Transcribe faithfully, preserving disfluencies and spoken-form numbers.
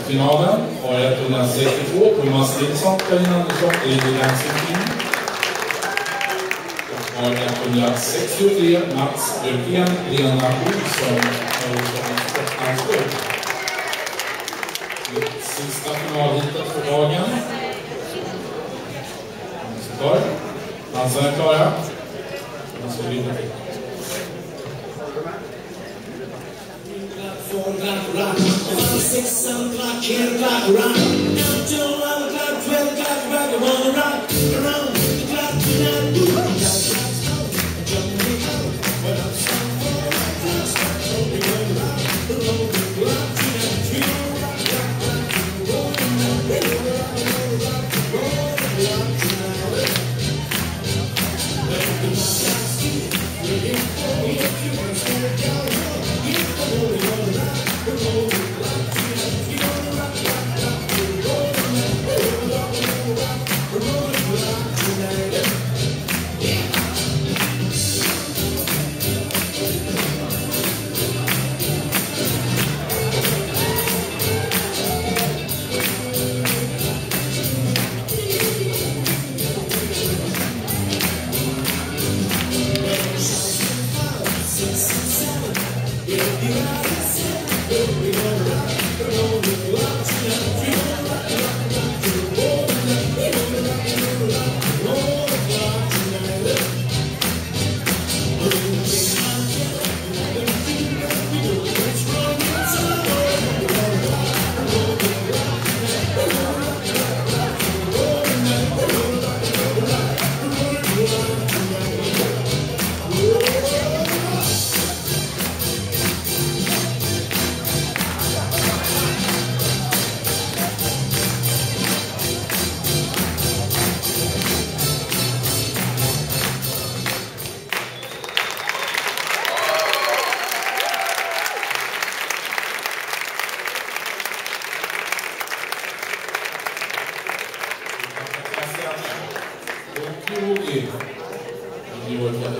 finalen har etthundrasextiotvå Thomas Nilsson, Karin Andersson, Erik Lansing och har etthundrasextiotre Mats Björkén, Lena Olsson och Sportanskull. Sista finalhitet för dagen. Dansarna är klara. Man ska lycka till. Four o'clock rock, five, six, seven o'clock, eight o'clock rock, nine, ten, eleven o'clock, twelve o'clock rock, I wanna rock around the clock tonight. Ooh, jump me out, but I'm sorry for the right clock. So we gonna rock around the clock tonight. We gonna rock, rock, rock, roll tonight. We gonna rock, roll, rock, roll the clock tonight. Let the clock speak, waiting for me if you want to stand down. You know we gonna rock. Yogi,